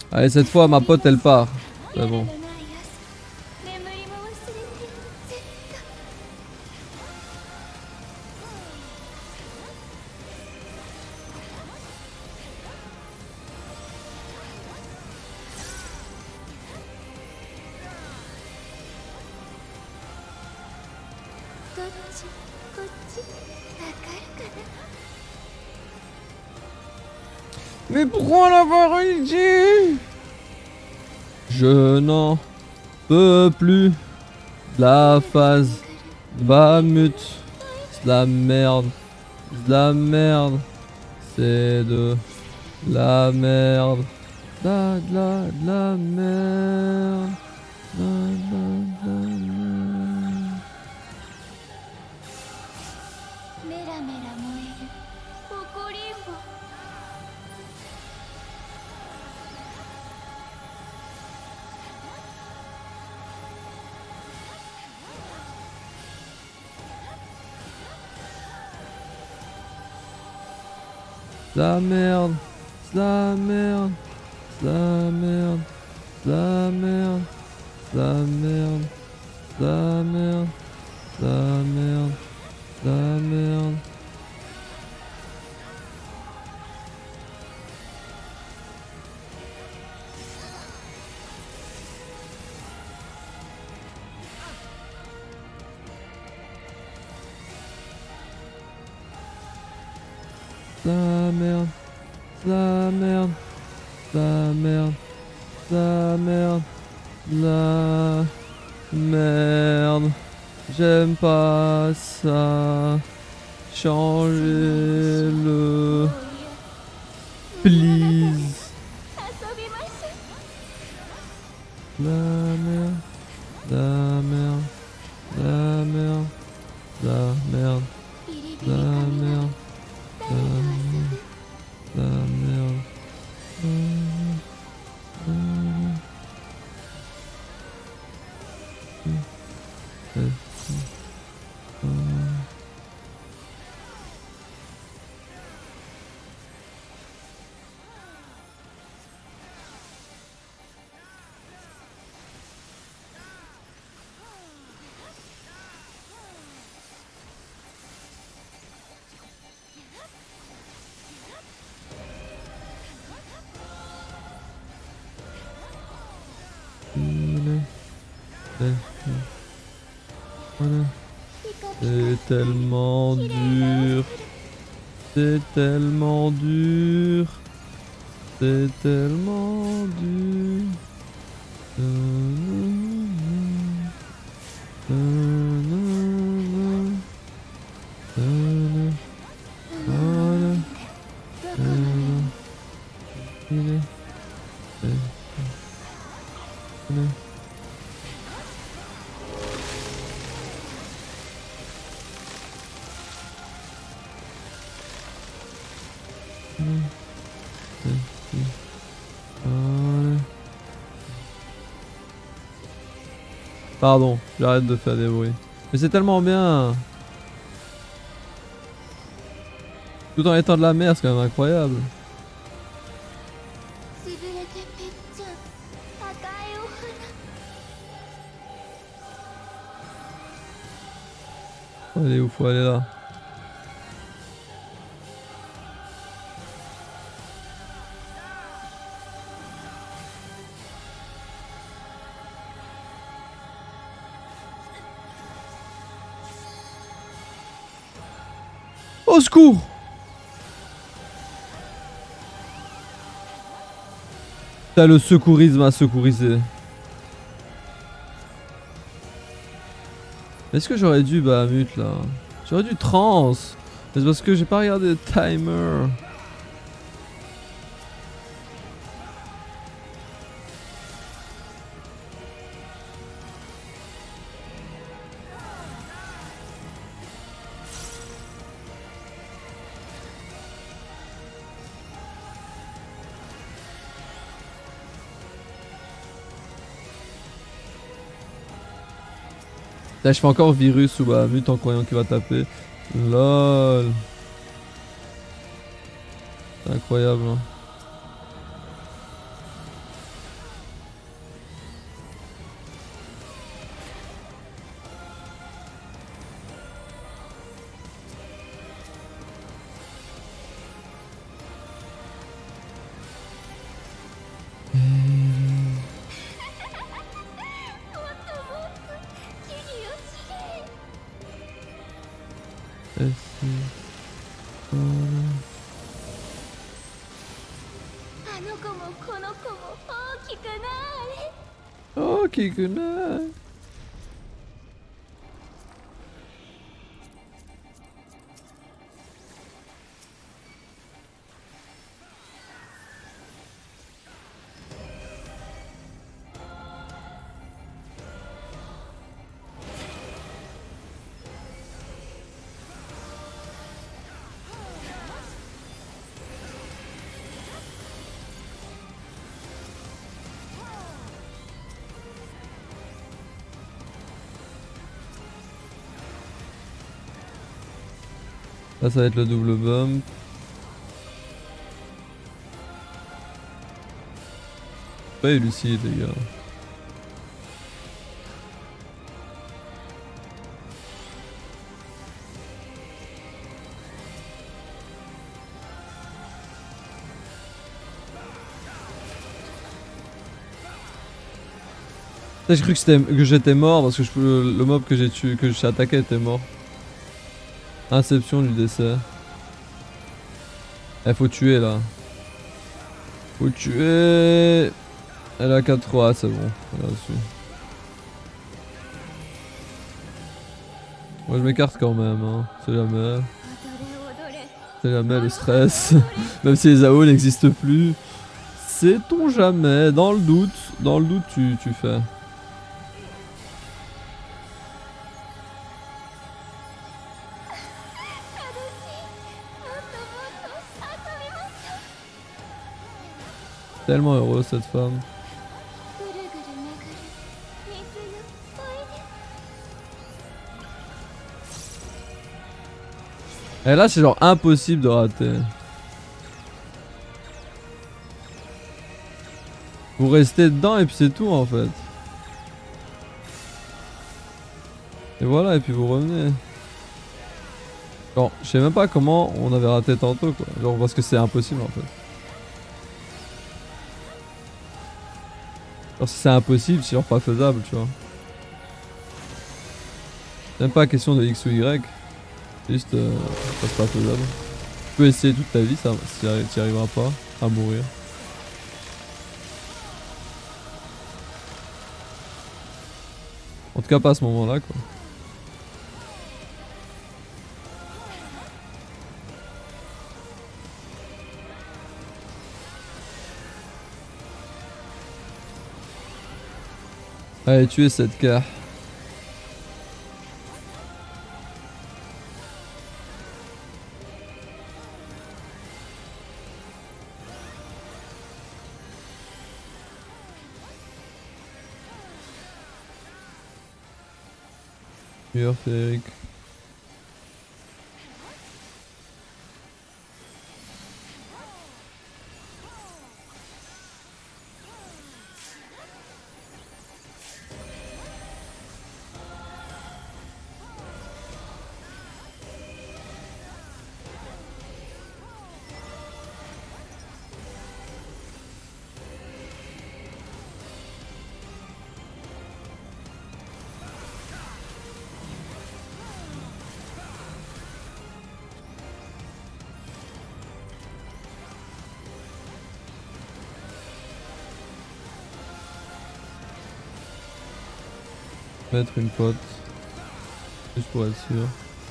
Allez, cette fois, ma pote, elle part. C'est bon. Mais pourquoi l'avoir dit? Je n'en peux plus. La phase Bahamut. C'est de la merde. C'est de la merde. C'est de la merde. De la merde. De la merde. La merde, la merde, la merde, la merde, la merde, la merde, la merde, la merde. La merde, la merde, la merde, la merde, la merde. J'aime pas ça. Changez le. Please. La merde, la merde, la merde, la merde, la merde. La merde. C'est tellement dur. C'est tellement dur. C'est tellement dur. Pardon, j'arrête de faire des bruits. Mais c'est tellement bien. Tout en étant de la merde, c'est quand même incroyable. Faut aller où? Faut aller là. Au secours! T'as le secourisme à secouriser. Est-ce que j'aurais dû Bahamut là? J'aurais dû trans. Mais c'est parce que j'ai pas regardé le timer. Là, je fais encore virus ou Bahamut en croyant qu'il va taper. LOL. C'est incroyable. Hein. S. Oh, Kikunai. Là ça va être le double bump. Pas lucide les gars. J'ai cru que j'étais mort parce que le mob que j'ai tué, que j'ai attaqué était mort. Inception du décès. Eh faut tuer là. Faut tuer. Elle a 4-3, c'est bon. Elle a reçu. Moi je m'écarte quand même, hein. C'est jamais. C'est jamais le stress. Même si les AO n'existent plus. Sait-on jamais. Dans le doute tu fais. Tellement heureuse cette femme. Et là c'est genre impossible de rater. Vous restez dedans et puis c'est tout en fait. Et voilà et puis vous revenez. Genre je sais même pas comment on avait raté tantôt quoi. Genre parce que c'est impossible en fait. Genre si c'est impossible, c'est genre pas faisable tu vois. C'est même pas question de X ou Y. C'est juste c'est pas faisable. Tu peux essayer toute ta vie, ça t'y arriveras pas à mourir. En tout cas pas à ce moment là quoi. Allez tuer cette carte. Mur féerique. Mettre une pote. Juste pour être sûr.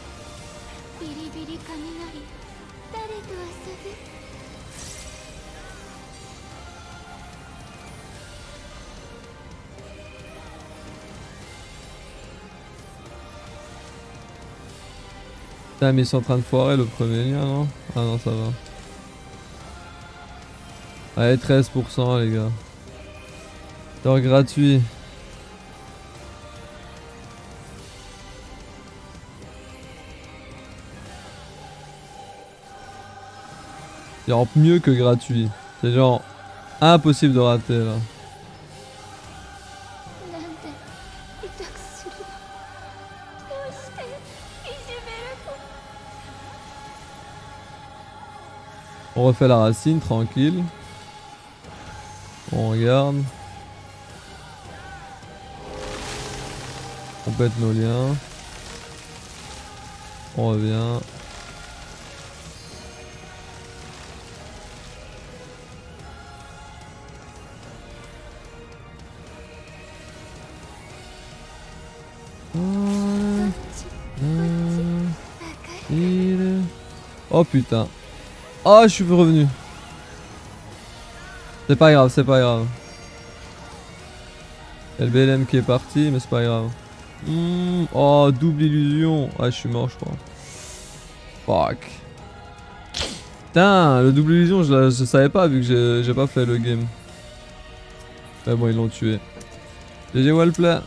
Putain mais ils sont en train de foirer le premier lien non? Ah non ça va. Allez 13% les gars. C'est gratuit. C'est genre mieux que gratuit. C'est genre impossible de rater là. On refait la racine tranquille. On regarde. On pète nos liens. On revient. Oh putain. Oh, je suis revenu. C'est pas grave, c'est pas grave. Il y a le BLM qui est parti, mais c'est pas grave. Oh, double illusion. Ah, je suis mort, je crois. Fuck. Putain, le double illusion, je savais pas vu que j'ai pas fait le game. Mais bon, ils l'ont tué. GG Wallplay.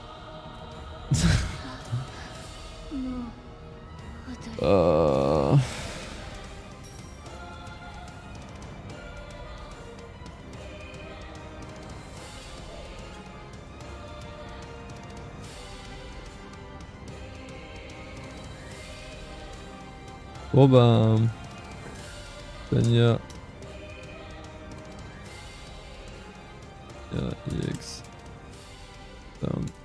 Bon ben... Tania... EX... Down.